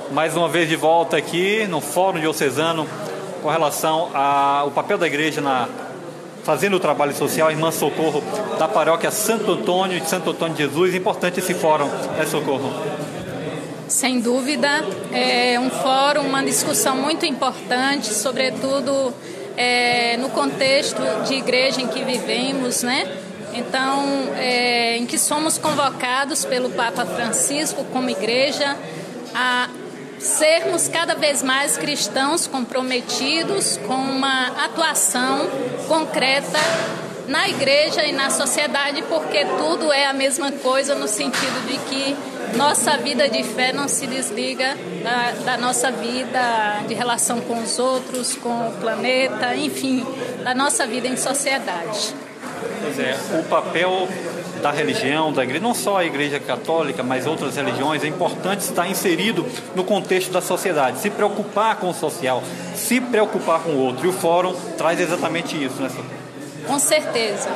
mais uma vez de volta aqui no Fórum Diocesano com relação ao papel da igreja fazendo o trabalho social. Irmã Socorro, da paróquia Santo Antônio de Santo Antônio de Jesus. Importante esse fórum, né, Socorro? Sem dúvida, é um fórum, uma discussão muito importante, sobretudo no contexto de igreja em que vivemos, né? Então, em que somos convocados pelo Papa Francisco como igreja a sermos cada vez mais cristãos comprometidos com uma atuação concreta na igreja e na sociedade, porque tudo é a mesma coisa no sentido de que nossa vida de fé não se desliga da nossa vida de relação com os outros, com o planeta, enfim, da nossa vida em sociedade. Pois é, o papel da religião, da igreja, não só a igreja católica, mas outras religiões, é importante estar inserido no contexto da sociedade, se preocupar com o social, se preocupar com o outro. E o fórum traz exatamente isso, né, Socorro? Com certeza.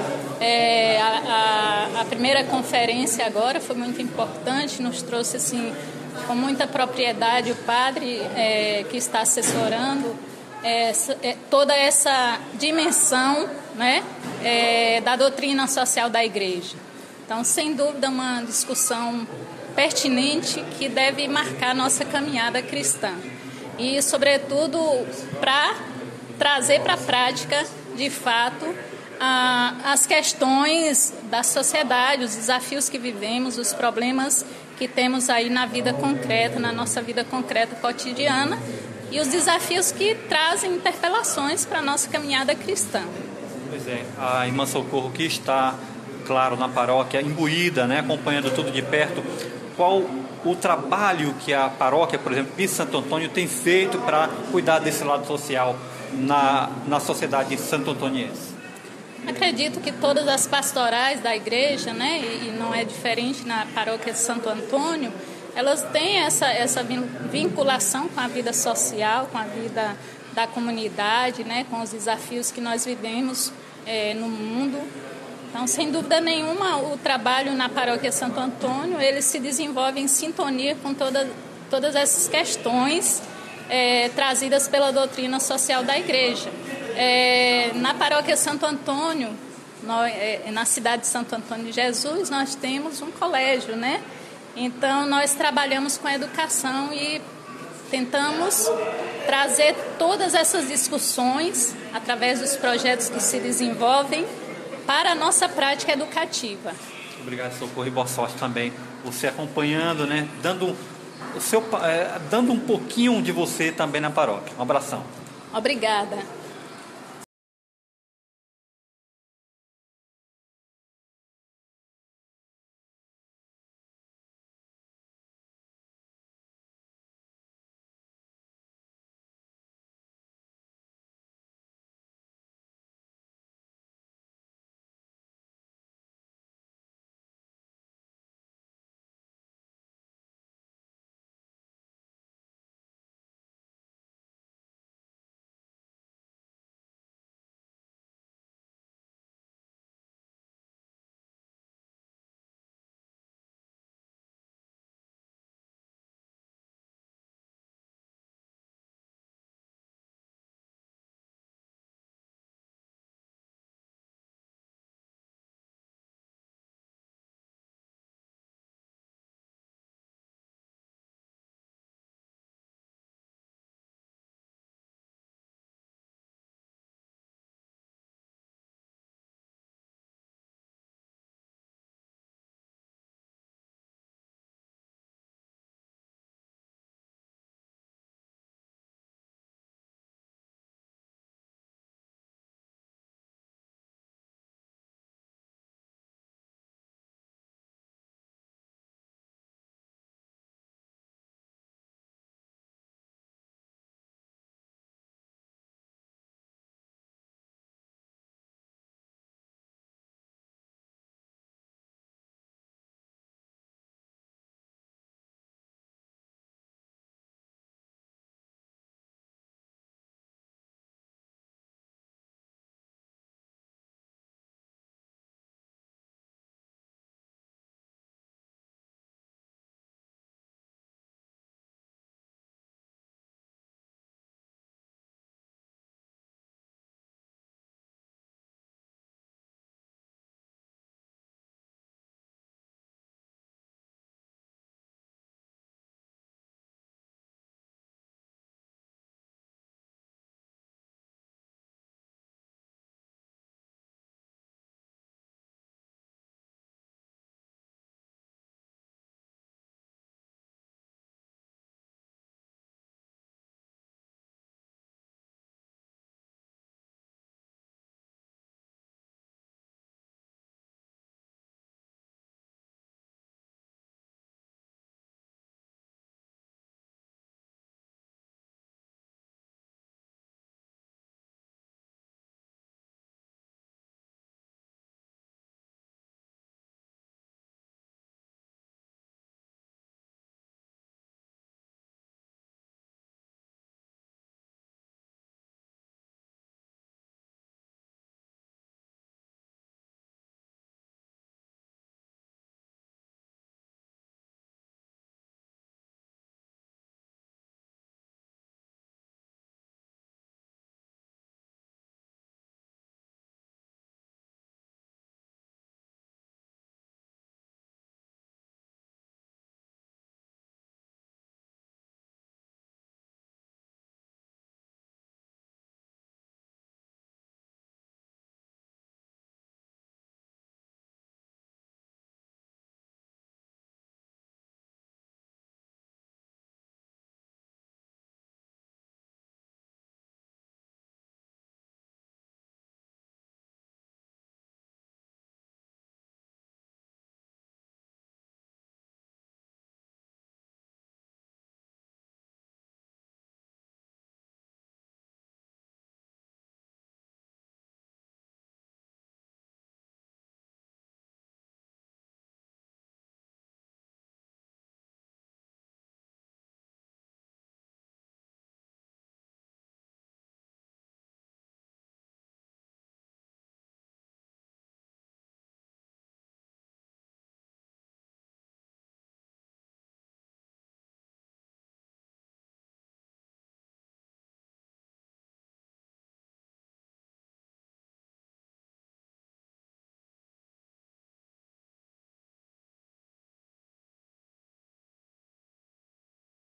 A primeira conferência agora foi muito importante, nos trouxe assim, com muita propriedade o padre que está assessorando toda essa dimensão, né, da doutrina social da igreja. Então, sem dúvida, uma discussão pertinente que deve marcar a nossa caminhada cristã. E, sobretudo, para trazer para a prática, de fato, as questões da sociedade, os desafios que vivemos, os problemas que temos aí na vida concreta, na nossa vida concreta cotidiana, e os desafios que trazem interpelações para a nossa caminhada cristã. Pois é, a irmã Socorro que está, claro, na paróquia, imbuída, né, acompanhando tudo de perto, qual o trabalho que a paróquia, por exemplo, de Santo Antônio, tem feito para cuidar desse lado social na sociedade santo-antoniense? Acredito que todas as pastorais da igreja, né, e não é diferente na paróquia de Santo Antônio, elas têm essa vinculação com a vida social, com a vida da comunidade, né, com os desafios que nós vivemos no mundo. Então, sem dúvida nenhuma, o trabalho na paróquia Santo Antônio, ele se desenvolve em sintonia com todas essas questões trazidas pela doutrina social da igreja. Na paróquia Santo Antônio, na cidade de Santo Antônio de Jesus, nós temos um colégio, né? Então, nós trabalhamos com a educação e tentamos trazer todas essas discussões, através dos projetos que se desenvolvem, para a nossa prática educativa. Obrigado, Socorro, e boa sorte também. Você acompanhando, né? Dando um pouquinho de você também na paróquia. Um abração. Obrigada.